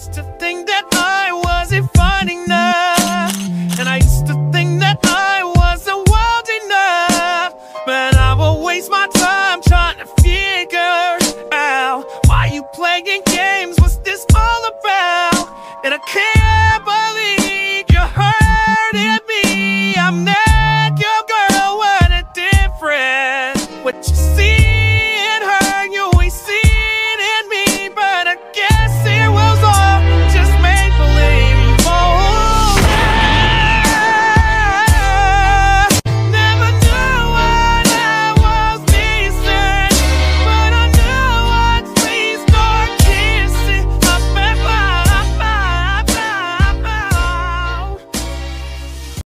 used to think that I wasn't fine enough, and I used to think that I wasn't wild enough. But I will waste my time trying to figure out why you playing games, what's this all about? And I can't